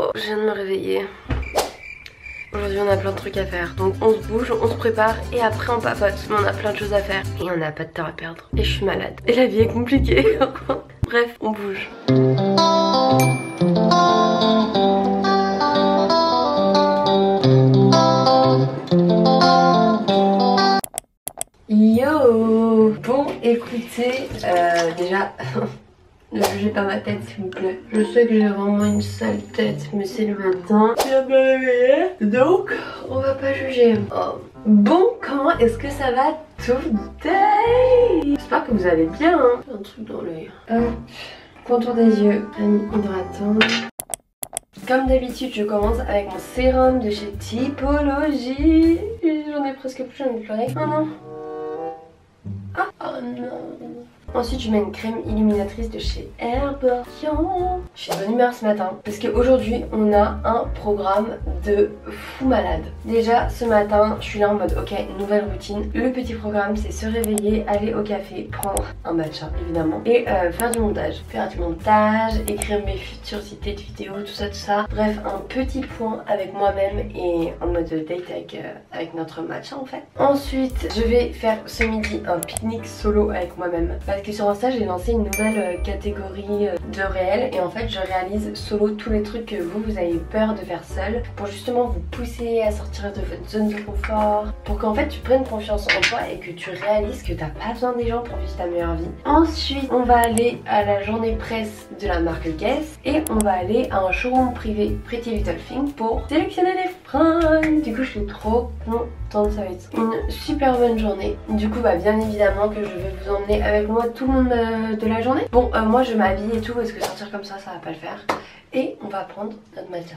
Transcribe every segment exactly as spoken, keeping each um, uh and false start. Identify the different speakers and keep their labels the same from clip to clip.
Speaker 1: Oh, je viens de me réveiller. Aujourd'hui on a plein de trucs à faire, donc on se bouge, on se prépare et après on papote. Mais on a plein de choses à faire et on n'a pas de temps à perdre. Et je suis malade. Et la vie est compliquée. Bref, on bouge. Yo. Bon écoutez, euh, déjà ne jugez pas ma tête s'il vous plaît. Je sais que j'ai vraiment une sale tête, mais c'est le matin. Je viens de me réveiller, donc on va pas juger. Oh. Bon, comment est-ce que ça va today? J'espère que vous allez bien hein. J'ai un truc dans l'œil. Hop, contour des yeux, crème hydratante. Comme d'habitude, je commence avec mon sérum de chez Typologie. J'en ai presque plus, j'ai envie de pleurer. Oh non. Ah, oh non. Ensuite je mets une crème illuminatrice de chez Herborian. Je suis de bonne humeur ce matin parce qu'aujourd'hui on a un programme de fou malade. Déjà ce matin je suis là en mode ok, nouvelle routine. Le petit programme c'est se réveiller, aller au café, prendre un matcha évidemment et euh, faire du montage. Faire du montage, écrire mes futures idées de vidéos, tout ça tout ça. Bref, un petit point avec moi-même et en mode date avec, euh, avec notre matcha en fait. Ensuite je vais faire ce midi un pique-nique solo avec moi-même. Parce que sur Insta j'ai lancé une nouvelle euh, catégorie euh, de réel et en fait je réalise solo tous les trucs que vous vous avez peur de faire seul pour justement vous pousser à sortir de votre zone de confort, pour qu'en fait tu prennes confiance en toi et que tu réalises que t'as pas besoin des gens pour vivre ta meilleure vie. Ensuite on va aller à la journée presse de la marque Guess et on va aller à un showroom privé Pretty Little Thing pour sélectionner les fringues. Du coup je suis trop contente, ça va être une super bonne journée. Du coup bah bien évidemment que je vais vous emmener avec moi tout le monde euh, de la journée. Bon euh, moi je m'habille et tout parce que sortir comme ça ça va pas le faire. Et on va prendre notre matcha.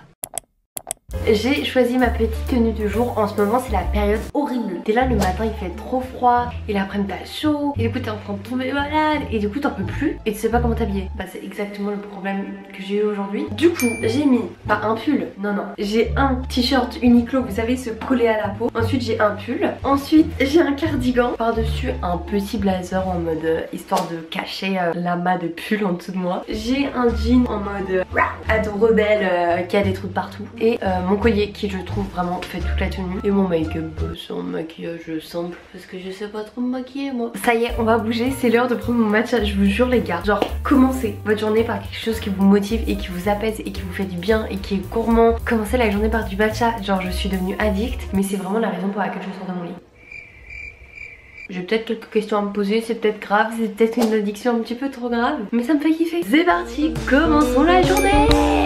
Speaker 1: J'ai choisi ma petite tenue du jour. En ce moment c'est la période horrible. T'es là le matin il fait trop froid et l'après-midi t'as chaud et du coup t'es en train de tomber malade et du coup t'en peux plus et tu sais pas comment t'habiller. Bah c'est exactement le problème que j'ai eu aujourd'hui. Du coup j'ai mis pas un pull, non non, j'ai un t-shirt Uniqlo, vous savez, se coller à la peau. Ensuite j'ai un pull, ensuite j'ai un cardigan, par dessus un petit blazer en mode euh, histoire de cacher euh, l'amas de pull en dessous de moi. J'ai un jean en mode euh, ado rebelle euh, qui a des trous de partout et euh, mon collier qui je trouve vraiment fait toute la tenue et mon make-up c'est un maquillage simple parce que je sais pas trop me maquiller moi. Ça y est on va bouger, c'est l'heure de prendre mon matcha. Je vous jure les gars, genre commencez votre journée par quelque chose qui vous motive et qui vous apaise et qui vous fait du bien et qui est gourmand. Commencez la journée par du matcha, genre je suis devenue addict mais c'est vraiment la raison pour laquelle je sors de mon lit. J'ai peut-être quelques questions à me poser, c'est peut-être grave, c'est peut-être une addiction un petit peu trop grave, mais ça me fait kiffer. C'est parti, commençons la journée.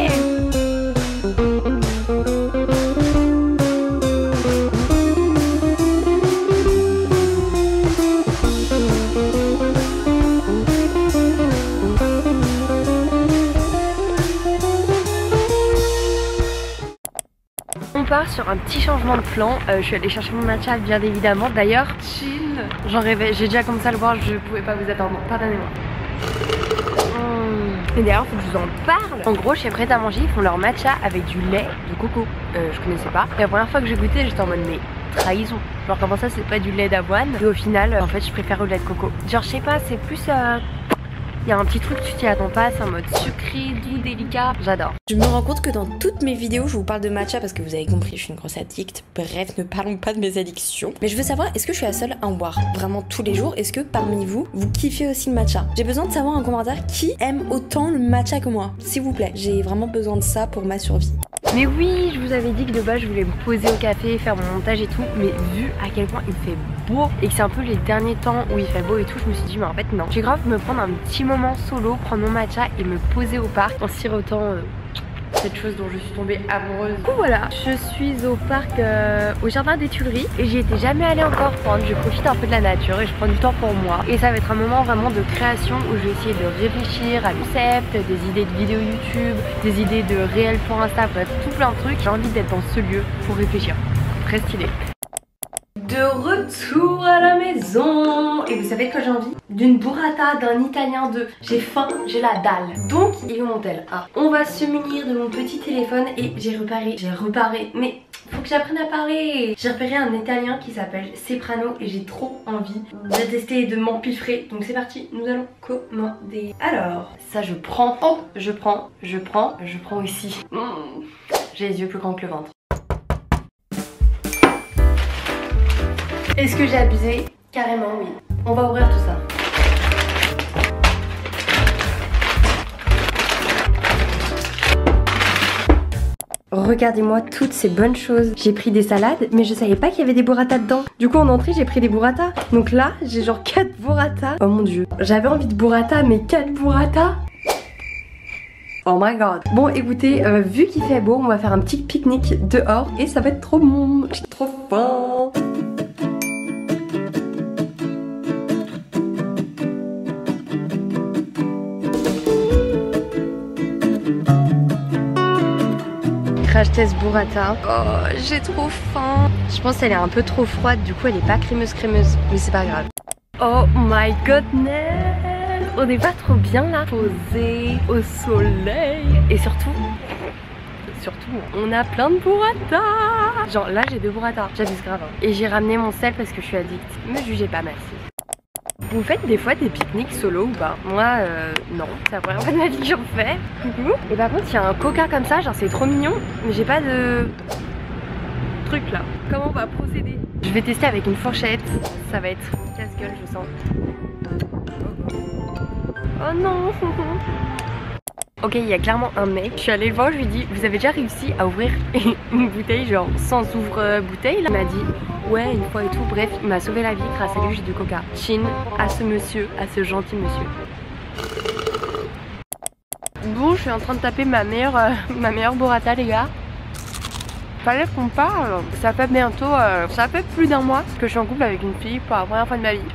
Speaker 1: On part sur un petit changement de plan. euh, Je suis allée chercher mon matcha bien évidemment. D'ailleurs, chill, j'en rêvais, j'ai déjà commencé à le boire, je pouvais pas vous attendre, pardonnez-moi. Mmh. Et d'ailleurs faut que je vous en parle. En gros chez Prêt à Manger ils font leur matcha avec du lait de coco. euh, Je connaissais pas. Et la première fois que j'ai goûté j'étais en mode mais trahison. Genre comment ça c'est pas du lait d'avoine. Et au final en fait je préfère le lait de coco. Genre je sais pas, c'est plus... Euh... Il y a un petit truc, tu t'y attends pas, c'est en mode sucré, doux, délicat, j'adore. Je me rends compte que dans toutes mes vidéos, je vous parle de matcha parce que vous avez compris, je suis une grosse addict. Bref, ne parlons pas de mes addictions. Mais je veux savoir, est-ce que je suis la seule à en boire vraiment tous les jours? Est-ce que parmi vous, vous kiffez aussi le matcha? J'ai besoin de savoir en commentaire qui aime autant le matcha que moi. S'il vous plaît, j'ai vraiment besoin de ça pour ma survie. Mais oui, je vous avais dit que de base je voulais me poser au café, faire mon montage et tout, mais vu à quel point il fait beau et que c'est un peu les derniers temps où il fait beau et tout, je me suis dit mais en fait non. J'ai grave me prendre un petit moment solo, prendre mon matcha et me poser au parc en sirotant euh, cette chose dont je suis tombée amoureuse. Du coup voilà, je suis au parc euh, au jardin des Tuileries et j'y étais jamais allée encore prendre. Je profite un peu de la nature et je prends du temps pour moi. Et ça va être un moment vraiment de création où je vais essayer de réfléchir à concept, des idées de vidéos YouTube, des idées de réels pour Insta, bref tout plein de trucs. J'ai envie d'être dans ce lieu pour réfléchir. Très stylé. De retour à la maison. Et vous savez de quoi j'ai envie? D'une burrata, d'un italien, de... J'ai faim, j'ai la dalle. Donc, il est où mon tel? Ah, on va se munir de mon petit téléphone et j'ai reparé, j'ai reparé, mais Faut que j'apprenne à parler. J'ai repéré un italien qui s'appelle Soprano et j'ai trop envie de tester et de m'empiffrer. Donc c'est parti, nous allons commander. Alors, ça je prends. Oh, je prends, je prends, je prends aussi. Mmh. J'ai les yeux plus grands que le ventre. Est-ce que j'ai abusé? Carrément oui. On va ouvrir tout ça. Regardez-moi toutes ces bonnes choses. J'ai pris des salades, mais je savais pas qu'il y avait des burrata dedans. Du coup en entrée j'ai pris des burrata. Donc là j'ai genre quatre burrata. Oh mon dieu. J'avais envie de burrata, mais quatre burrata. Oh my god. Bon écoutez, euh, vu qu'il fait beau, on va faire un petit pique-nique dehors et ça va être trop bon. J'ai trop faim. Crash test burrata. Oh, j'ai trop faim. Je pense qu'elle est un peu trop froide, du coup elle est pas crémeuse crémeuse, mais c'est pas grave. Oh my goodness. On n'est pas trop bien là, posé au soleil. Et surtout, surtout, on a plein de burrata. Genre là j'ai deux burrata, j'abuse grave. Hein. Et j'ai ramené mon sel parce que je suis addict. Me jugez pas, merci. Vous faites des fois des pique-niques solo ou pas? Moi euh, non, c'est la première fois de ma vie que j'en fais. Et par contre il y a un coca comme ça, genre c'est trop mignon, mais j'ai pas de truc là. Comment on va procéder? Je vais tester avec une fourchette, ça va être casse-gueule je sens. Oh non. Ok, il y a clairement un mec, je suis allée le voir, je lui ai dit vous avez déjà réussi à ouvrir une bouteille genre sans ouvre-bouteille là? Il m'a dit ouais une fois et tout, bref il m'a sauvé la vie grâce à lui j'ai du coca. Chin à ce monsieur, à ce gentil monsieur. Bon je suis en train de taper ma meilleure, euh, ma meilleure burrata les gars. Fallait qu'on parle, ça fait bientôt, euh, ça fait plus d'un mois que je suis en couple avec une fille pour la première fois de ma vie.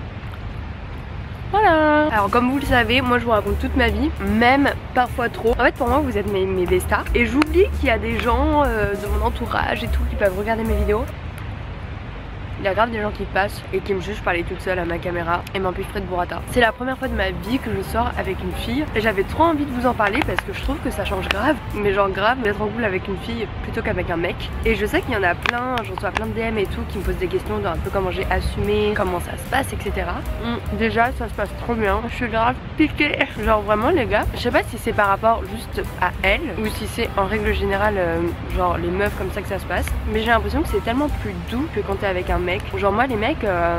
Speaker 1: Voilà. Alors comme vous le savez, moi je vous raconte toute ma vie, même parfois trop. En fait pour moi vous êtes mes, mes bestas. Et j'oublie qu'il y a des gens euh, de mon entourage et tout qui peuvent regarder mes vidéos. Il y a grave des gens qui passent et qui me jugent parler toute seule à ma caméra et m'empiffrer de burrata. C'est la première fois de ma vie que je sors avec une fille et j'avais trop envie de vous en parler parce que je trouve que ça change grave, mais genre grave d'être en couple avec une fille plutôt qu'avec un mec. Et je sais qu'il y en a plein, j'en reçois plein de D M et tout qui me posent des questions de un peu comment j'ai assumé, comment ça se passe, et cetera. Mmh, déjà ça se passe trop bien, je suis grave piquée. Genre vraiment les gars, je sais pas si c'est par rapport juste à elle ou si c'est en règle générale euh, genre les meufs comme ça que ça se passe, mais j'ai l'impression que c'est tellement plus doux que quand t'es avec un mec. Genre moi les mecs euh,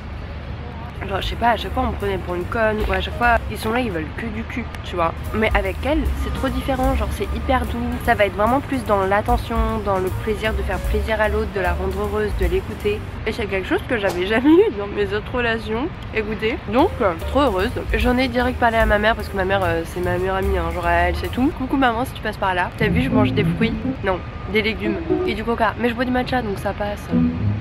Speaker 1: genre je sais pas, à chaque fois on me prenait pour une conne ou à chaque fois ils sont là ils veulent que du cul tu vois. Mais avec elle c'est trop différent, genre c'est hyper doux. Ça va être vraiment plus dans l'attention, dans le plaisir de faire plaisir à l'autre, de la rendre heureuse, de l'écouter. Et c'est quelque chose que j'avais jamais eu dans mes autres relations. Écoutez, donc euh, trop heureuse. J'en ai direct parlé à ma mère parce que ma mère euh, c'est ma meilleure amie hein, genre elle c'est tout. Coucou maman si tu passes par là. T'as vu je mange des fruits? Non, des légumes et du coca. Mais je bois du matcha donc ça passe.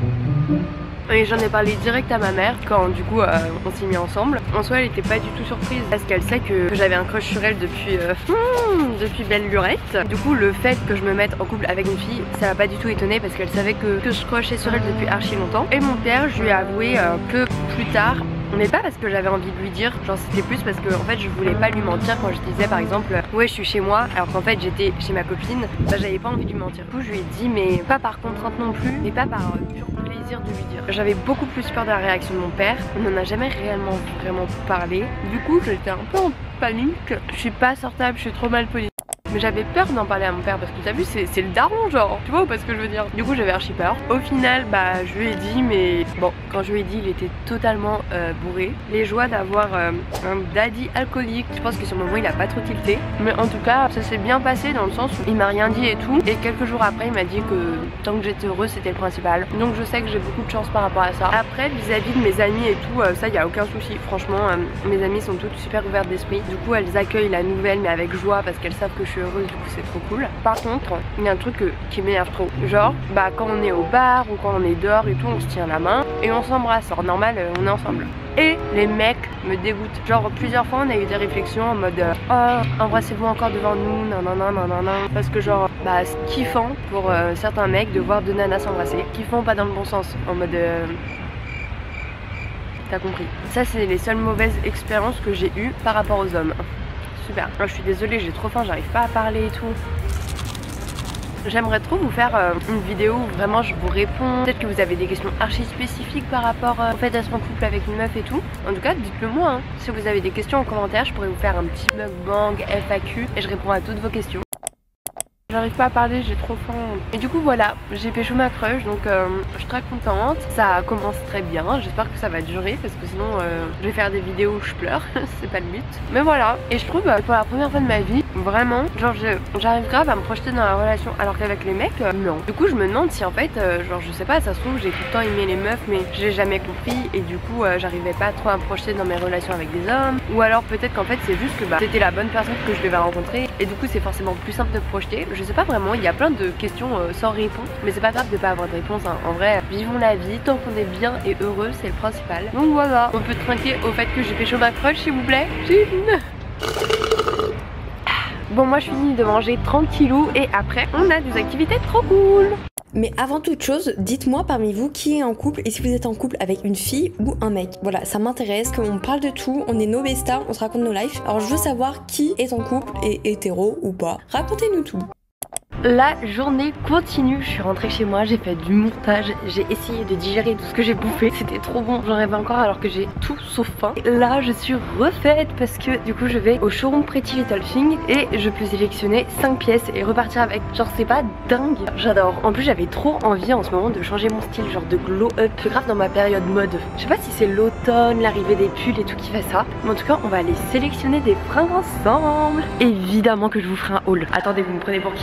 Speaker 1: Et j'en ai parlé direct à ma mère quand du coup euh, on s'est mis ensemble. En soi elle était pas du tout surprise parce qu'elle sait que, que j'avais un crush sur elle depuis euh, hmm, depuis belle lurette. Du coup le fait que je me mette en couple avec une fille ça m'a pas du tout étonné parce qu'elle savait que, que je crushais sur elle depuis archi longtemps. Et mon père je lui ai avoué un peu plus tard. Mais pas parce que j'avais envie de lui dire, genre c'était plus parce que en fait je voulais pas lui mentir quand je disais par exemple ouais je suis chez moi alors qu'en fait j'étais chez ma copine, bah j'avais pas envie de lui mentir. Du coup je lui ai dit mais pas par contrainte non plus, mais pas par euh, pur plaisir de lui dire. J'avais beaucoup plus peur de la réaction de mon père, on en a jamais réellement vraiment parlé. Du coup j'étais un peu en panique, je suis pas sortable, je suis trop mal polie. Mais j'avais peur d'en parler à mon père parce que t'as vu c'est le daron genre, tu vois ou pas ce que je veux dire. Du coup j'avais archi peur. Au final bah je lui ai dit mais bon quand je lui ai dit il était totalement euh, bourré. Les joies d'avoir euh, un daddy alcoolique, je pense que sur le moment il a pas trop tilté. Mais en tout cas ça s'est bien passé dans le sens où il m'a rien dit et tout. Et quelques jours après il m'a dit que tant que j'étais heureuse c'était le principal. Donc je sais que j'ai beaucoup de chance par rapport à ça. Après vis-à-vis de mes amis et tout euh, ça y a aucun souci. Franchement euh, mes amies sont toutes super ouvertes d'esprit. Du coup elles accueillent la nouvelle mais avec joie parce qu'elles savent que je suis heureuse, du coup c'est trop cool. Par contre il y a un truc que, qui m'énerve trop, genre bah quand on est au bar ou quand on est dehors et tout on se tient la main et on s'embrasse, alors normal euh, on est ensemble. Et les mecs me dégoûtent. Genre plusieurs fois on a eu des réflexions en mode euh, oh embrassez-vous encore devant nous, non non non non non non. Parce que genre bah c'est kiffant pour euh, certains mecs de voir deux nanas s'embrasser. Kiffant pas dans le bon sens, en mode euh, t'as compris. Ça c'est les seules mauvaises expériences que j'ai eues par rapport aux hommes. Super. Alors, je suis désolée, j'ai trop faim, j'arrive pas à parler et tout. j'aimerais trop vous faire euh, une vidéo où vraiment je vous réponds. Peut-être que vous avez des questions archi spécifiques par rapport euh, au fait d'être en couple avec une meuf et tout. En tout cas, dites-le moi hein. Si vous avez des questions en commentaire, je pourrais vous faire un petit mukbang F A Q et je réponds à toutes vos questions. J'arrive pas à parler, j'ai trop faim. Et du coup voilà, j'ai pécho ma crush, donc euh, je suis très contente. Ça commence très bien, j'espère que ça va durer parce que sinon euh, je vais faire des vidéos où je pleure, c'est pas le but. Mais voilà, et je trouve euh, pour la première fois de ma vie, vraiment, genre j'arrive grave à me projeter dans la relation alors qu'avec les mecs, euh, non. Du coup je me demande si en fait, euh, genre je sais pas, ça se trouve j'ai tout le temps aimé les meufs mais j'ai jamais compris et du coup euh, j'arrivais pas trop à me projeter dans mes relations avec des hommes. Ou alors peut-être qu'en fait c'est juste que bah, c'était la bonne personne que je devais rencontrer et du coup c'est forcément plus simple de projeter. Je sais pas vraiment, il y a plein de questions euh, sans réponse, mais c'est pas grave de pas avoir de réponse hein. En vrai, vivons la vie, tant qu'on est bien et heureux, c'est le principal. Donc voilà, on peut trinquer au fait que j'ai pécho ma crush s'il vous plaît. Bon moi je finis de manger tranquillou et après on a des activités trop cool.
Speaker 2: Mais avant toute chose, dites-moi parmi vous qui est en couple et si vous êtes en couple avec une fille ou un mec. Voilà, ça m'intéresse, qu'on parle de tout, on est nos bestas, on se raconte nos lives. Alors je veux savoir qui est en couple et hétéro ou pas. Racontez-nous tout.
Speaker 1: La journée continue, je suis rentrée chez moi, j'ai fait du montage, j'ai essayé de digérer tout ce que j'ai bouffé, c'était trop bon, j'en rêve encore alors que j'ai tout sauf faim. Et là je suis refaite parce que du coup je vais au showroom Pretty Little Thing et je peux sélectionner cinq pièces et repartir avec. Genre c'est pas dingue, j'adore. En plus j'avais trop envie en ce moment de changer mon style, genre de glow up, c'est grave dans ma période mode. Je sais pas si c'est l'automne, l'arrivée des pulls et tout qui fait ça, mais en tout cas on va aller sélectionner des fringues ensemble. Évidemment que je vous ferai un haul. Attendez, vous me prenez pour qui?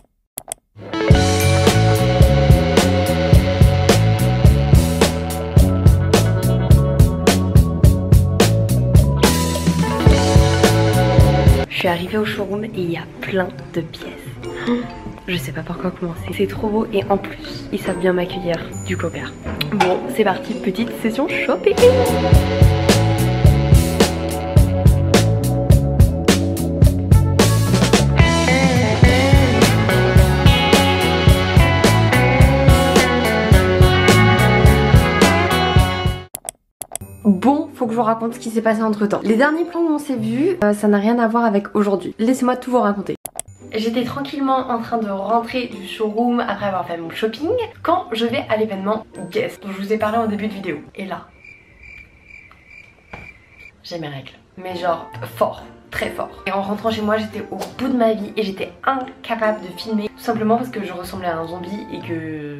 Speaker 1: Je suis arrivée au showroom et il y a plein de pièces. Je sais pas par quoi commencer. C'est trop beau et en plus, ils savent bien m'accueillir du coca. Bon, c'est parti, petite session shopping. Bon, faut que je vous raconte ce qui s'est passé entre temps. Les derniers plans où on s'est vus, euh, ça n'a rien à voir avec aujourd'hui. Laissez-moi tout vous raconter. J'étais tranquillement en train de rentrer du showroom après avoir fait mon shopping quand je vais à l'événement Guess dont je vous ai parlé en début de vidéo. Et là, j'ai mes règles. Mais genre fort, très fort. Et en rentrant chez moi, j'étais au bout de ma vie et j'étais incapable de filmer. Tout simplement parce que je ressemblais à un zombie et que...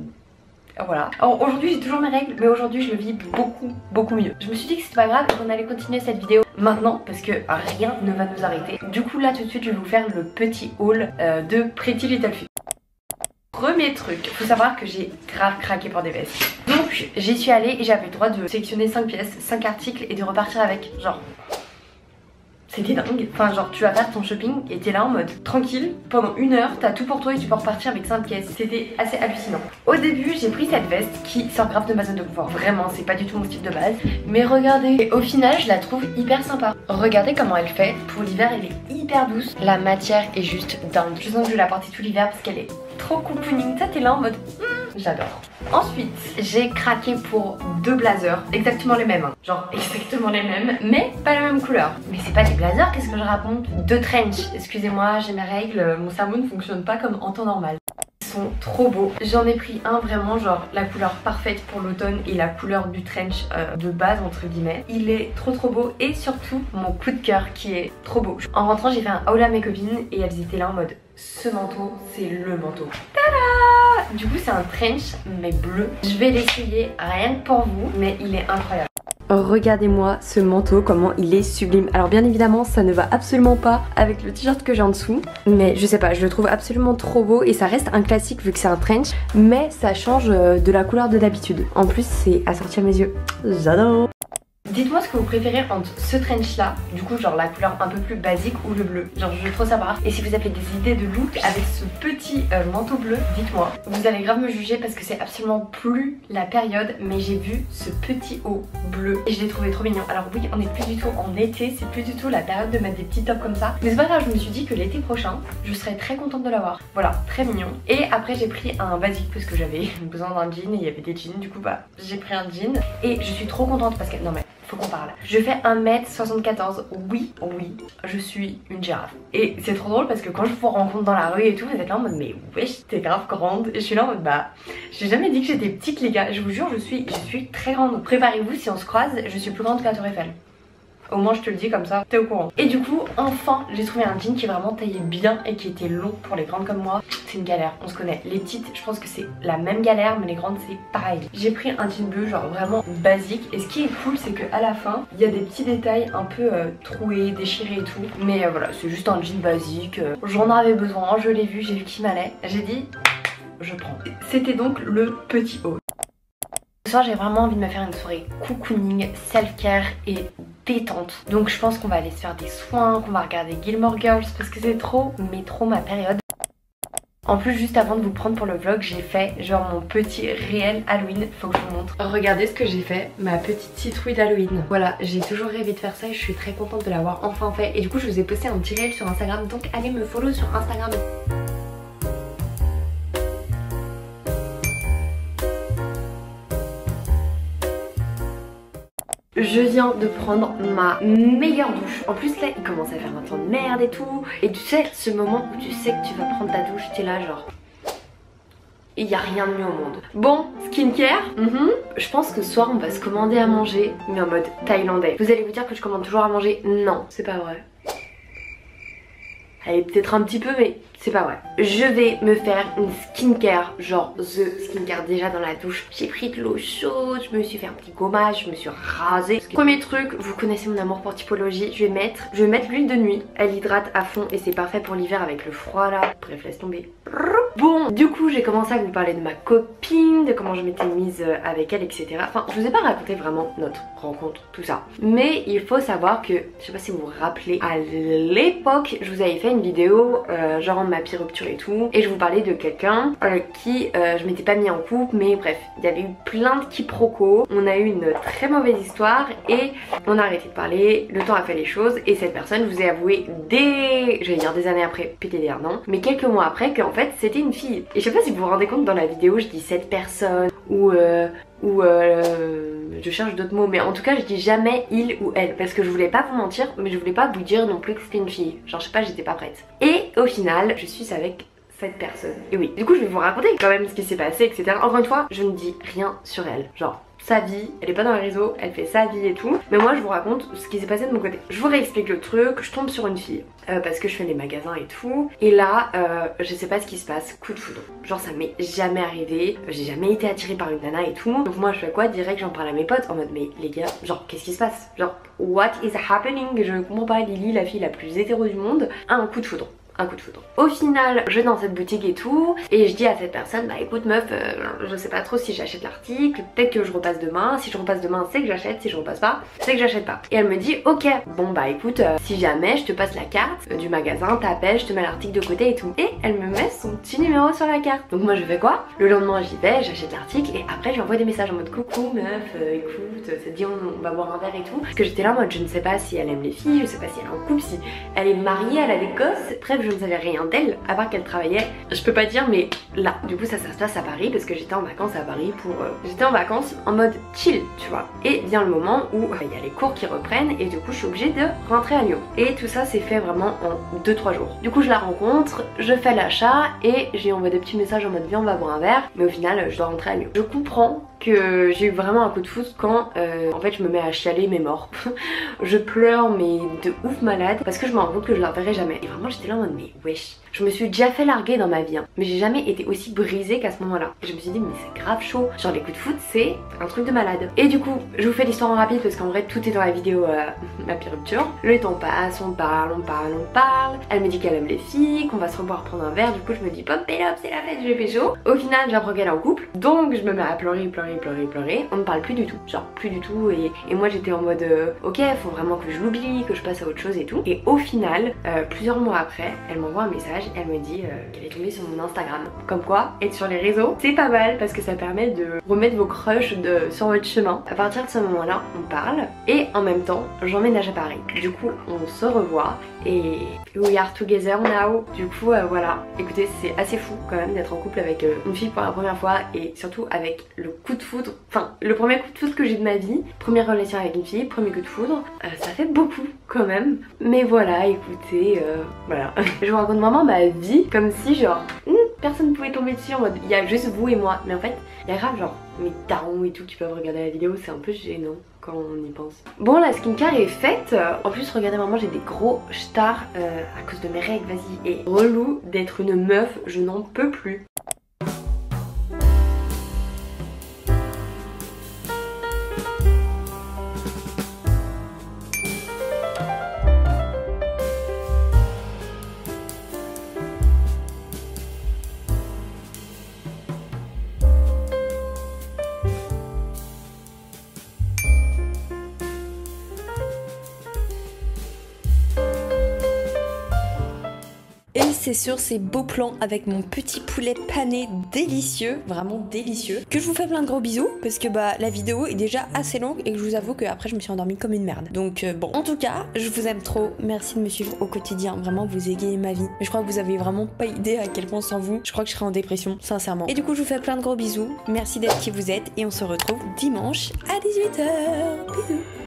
Speaker 1: Voilà. Alors aujourd'hui j'ai toujours mes règles, mais aujourd'hui je le vis beaucoup beaucoup mieux. Je me suis dit que c'était pas grave et qu'on allait continuer cette vidéo maintenant parce que rien ne va nous arrêter. Du coup là tout de suite je vais vous faire le petit haul euh, de Pretty Little Thing. Premier truc, faut savoir que j'ai grave craqué pour des vestes. Donc j'y suis allée et j'avais le droit de sélectionner cinq pièces, cinq articles et de repartir avec. Genre... C'était dingue, enfin genre tu vas faire ton shopping et t'es là en mode tranquille, pendant une heure t'as tout pour toi et tu peux repartir avec cinq pièces. C'était assez hallucinant. Au début j'ai pris cette veste qui sort grave de ma zone de confort, vraiment c'est pas du tout mon style de base. Mais regardez, et au final je la trouve hyper sympa. Regardez comment elle fait, pour l'hiver elle est hyper douce. La matière est juste dingue, je sens que je vais la porter tout l'hiver parce qu'elle est trop cocooning. Ça t'es là en mode hmm, j'adore. Ensuite j'ai craqué pour deux blazers, exactement les mêmes hein. Genre exactement les mêmes, mais pas la même couleur. Mais c'est pas des blazers, qu'est-ce que je raconte? Deux trench, excusez-moi j'ai mes règles, mon cerveau ne fonctionne pas comme en temps normal. Ils sont trop beaux. J'en ai pris un vraiment genre la couleur parfaite pour l'automne et la couleur du trench euh, de base entre guillemets. Il est trop trop beau et surtout mon coup de cœur qui est trop beau. En rentrant j'ai fait un haul à mes copines et elles étaient là en mode ce manteau c'est le manteau. Tada! Du coup c'est un trench mais bleu. Je vais l'essayer rien que pour vous mais il est incroyable. Regardez-moi ce manteau, comment il est sublime. Alors bien évidemment ça ne va absolument pas avec le t-shirt que j'ai en dessous, mais je sais pas, je le trouve absolument trop beau et ça reste un classique vu que c'est un trench, mais ça change de la couleur de d'habitude. En plus c'est assorti à mes yeux, j'adore. Dites-moi ce que vous préférez entre ce trench là, du coup genre la couleur un peu plus basique ou le bleu. Genre je veux trop savoir. Et si vous avez des idées de look avec ce petit euh, manteau bleu, dites-moi. Vous allez grave me juger parce que c'est absolument plus la période, mais j'ai vu ce petit haut bleu et je l'ai trouvé trop mignon. Alors oui, on n'est plus du tout en été, c'est plus du tout la période de mettre des petits tops comme ça. Mais c'est pas grave, je me suis dit que l'été prochain, je serais très contente de l'avoir. Voilà, très mignon. Et après j'ai pris un basique parce que j'avais besoin d'un jean et il y avait des jeans. Du coup bah j'ai pris un jean et je suis trop contente parce que non mais
Speaker 2: faut qu'on parle. Je fais un mètre soixante-quatorze, oui, oui, je suis une girafe. Et c'est trop drôle parce que quand je vous rencontre dans la rue et tout, vous êtes là en mode mais wesh, t'es grave grande. Et je suis là en mode bah, j'ai jamais dit que j'étais petite les gars, je vous jure, je suis, je suis très grande. Préparez-vous, si on se croise, je suis plus grande que la Tour Eiffel. Au moins je te le dis comme ça, t'es au courant. Et du coup, enfin, j'ai trouvé un jean qui vraiment taillait bien et qui était long pour les grandes comme moi. C'est une galère, on se connaît. Les petites, je pense que c'est la même galère, mais les grandes c'est pareil. J'ai pris un jean bleu genre vraiment basique. Et ce qui est cool, c'est qu'à la fin, il y a des petits détails un peu euh, troués, déchirés et tout. Mais euh, voilà, c'est juste un jean basique. Euh, J'en avais besoin, je l'ai vu, j'ai vu qu'il m'allait. J'ai dit, je prends. C'était donc le petit haut. Ce soir j'ai vraiment envie de me faire une soirée cocooning, self-care et détente. Donc je pense qu'on va aller se faire des soins, qu'on va regarder Gilmore Girls parce que c'est trop mais trop ma période. En plus juste avant de vous prendre pour le vlog, j'ai fait genre mon petit réel Halloween, faut que je vous montre. Regardez ce que j'ai fait, ma petite citrouille d'Halloween. Voilà, j'ai toujours rêvé de faire ça et je suis très contente de l'avoir enfin fait. Et du coup je vous ai posté un petit réel sur Instagram, donc allez me follow sur Instagram. Je viens de prendre ma meilleure douche. En plus là il commence à faire un temps de merde et tout. Et tu sais ce moment où tu sais que tu vas prendre ta douche, t'es là genre il n'y a rien de mieux au monde. Bon, skincare, mm-hmm. Je pense que ce soir on va se commander à manger, mais en mode thaïlandais. Vous allez vous dire que je commande toujours à manger? Non, c'est pas vrai. Allez, peut-être un petit peu, mais c'est pas vrai. Je vais me faire une skincare, genre the skincare déjà dans la douche. J'ai pris de l'eau chaude, je me suis fait un petit gommage, je me suis rasée. Premier truc, vous connaissez mon amour pour Typologie, je vais mettre, je vais mettre l'huile de nuit. Elle hydrate à fond et c'est parfait pour l'hiver avec le froid là. Bref, laisse tomber. Bon, du coup j'ai commencé à vous parler de ma copine, de comment je m'étais mise avec elle, et cetera. Enfin, je vous ai pas raconté vraiment notre rencontre, tout ça. Mais il faut savoir que, je sais pas si vous vous rappelez, à l'époque, je vous avais fait une vidéo, euh, genre ma pire rupture et tout. Et je vous parlais de quelqu'un euh, qui, euh, je m'étais pas mis en couple, mais bref, il y avait eu plein de quiproquos. On a eu une très mauvaise histoire et on a arrêté de parler, le temps a fait les choses. Et cette personne, je vous ai avoué dès, j'allais dire des années après, P T D R non, mais quelques mois après qu'en fait c'était une fille. Et je sais pas si vous vous rendez compte, dans la vidéo je dis cette personne ou euh, ou euh, je cherche d'autres mots, mais en tout cas je dis jamais il ou elle parce que je voulais pas vous mentir, mais je voulais pas vous dire non plus que c'était une fille. Genre je sais pas, j'étais pas prête. Et au final je suis avec cette personne. Et oui, du coup je vais vous raconter quand même ce qui s'est passé, et cetera. Encore une fois, je ne dis rien sur elle. Genre sa vie, elle est pas dans les réseaux, elle fait sa vie et tout. Mais moi je vous raconte ce qui s'est passé de mon côté. Je vous réexplique le truc, je tombe sur une fille euh, parce que je fais les magasins et tout. Et là, euh, je sais pas ce qui se passe, coup de foudre. Genre ça m'est jamais arrivé, j'ai jamais été attirée par une nana et tout. Donc moi je fais quoi? Direct j'en parle à mes potes en mode mais les gars, genre qu'est-ce qui se passe? Genre what is happening? Je comprends pas, Lily, la fille la plus hétéro du monde, a un coup de foudre. Un coup de foudre. Au final, je vais dans cette boutique et tout, et je dis à cette personne, bah écoute meuf, euh, je sais pas trop si j'achète l'article, peut-être que je repasse demain, si je repasse demain c'est que j'achète, si je repasse pas, c'est que j'achète pas. Et elle me dit, ok, bon bah écoute, euh, si jamais je te passe la carte euh, du magasin, t'appelles, je te mets l'article de côté et tout. Et elle me met son petit numéro sur la carte. Donc moi je fais quoi? Le lendemain j'y vais, j'achète l'article, et après j'envoie des messages en mode coucou meuf, euh, écoute, ça te dit on, on va boire un verre et tout. Parce que j'étais là en mode je ne sais pas si elle aime les filles, je sais pas si elle est en couple, si elle est mariée, elle a des gosses, bref je ne savais rien d'elle à part qu'elle travaillait, je peux pas dire, mais là du coup ça, ça se passe à Paris parce que j'étais en vacances à Paris pour euh, j'étais en vacances en mode chill, tu vois. Et vient le moment où il euh, y a les cours qui reprennent et du coup je suis obligée de rentrer à Lyon. Et tout ça s'est fait vraiment en deux trois jours. Du coup je la rencontre, je fais l'achat et j'ai envoyé des petits messages en mode viens on va boire un verre, mais au final je dois rentrer à Lyon. Je comprends que j'ai eu vraiment un coup de foudre quand euh, en fait je me mets à chialer mes morts. Je pleure mais de ouf malade parce que je me rends compte que je la reverrai jamais. Et vraiment j'étais là en mode mais wesh. Je me suis déjà fait larguer dans ma vie hein, mais j'ai jamais été aussi brisée qu'à ce moment là. Et je me suis dit mais c'est grave chaud. Genre les coups de foudre c'est un truc de malade. Et du coup je vous fais l'histoire en rapide parce qu'en vrai tout est dans la vidéo euh, ma pire rupture. Le temps passe, on parle, on parle, on parle. Elle me dit qu'elle aime les filles, qu'on va se revoir prendre un verre. Du coup je me dis pop et hop c'est la fête, je vais pécho. Au final j'apprends qu'elle est en couple. Donc je me mets à pleurer, pleurer, pleurer, pleurer. On ne parle plus du tout. Genre plus du tout. Et, et moi j'étais en mode euh, ok faut vraiment que je l'oublie, que je passe à autre chose et tout. Et au final, euh, plusieurs mois après, elle m'envoie un message
Speaker 1: message, elle me dit euh, qu'elle est tombée sur mon Instagram. Comme quoi, être sur les réseaux, c'est pas mal parce que ça permet de remettre vos crushs de, sur votre chemin. À partir de ce moment-là, on parle et en même temps, j'emménage à Paris. Du coup, on se revoit et we are together now. Du coup, euh, voilà. Écoutez, c'est assez fou quand même d'être en couple avec euh, une fille pour la première fois et surtout avec le coup de foudre. Enfin, le premier coup de foudre que j'ai de ma vie. Première relation avec une fille, premier coup de foudre. Euh, ça fait beaucoup quand même. Mais voilà, écoutez, euh, voilà. Je vous raconte vraiment ma vie comme si genre hmm, personne ne pouvait tomber dessus en mode il y a juste vous et moi. Mais en fait, il y a grave genre mes darons et tout qui peuvent regarder la vidéo, c'est un peu gênant quand on y pense. Bon, la skincare est faite. En plus, regardez, vraiment j'ai des gros stars euh, à cause de mes règles, vas-y. Et relou d'être une meuf, je n'en peux plus.
Speaker 2: Et c'est sur ces beaux plans avec mon petit poulet pané délicieux, vraiment délicieux, que je vous fais plein de gros bisous parce que bah la vidéo est déjà assez longue et que je vous avoue qu'après je me suis endormie comme une merde. Donc euh, bon, en tout cas, je vous aime trop, merci de me suivre au quotidien, vraiment vous égayez ma vie. Mais je crois que vous avez vraiment pas idée à quel point sans vous, je crois que je serais en dépression, sincèrement. Et du coup je vous fais plein de gros bisous, merci d'être qui vous êtes et on se retrouve dimanche à dix-huit heures. Bisous.